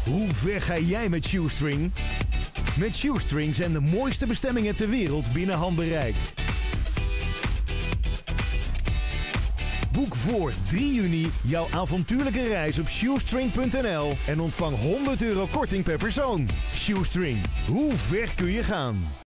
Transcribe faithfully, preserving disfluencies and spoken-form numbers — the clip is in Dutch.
Hoe ver ga jij met Shoestring? Met Shoestring zijn de mooiste bestemmingen ter wereld binnen handbereik. Boek voor drie juni jouw avontuurlijke reis op shoestring punt n l en ontvang honderd euro korting per persoon. Shoestring, hoe ver kun je gaan?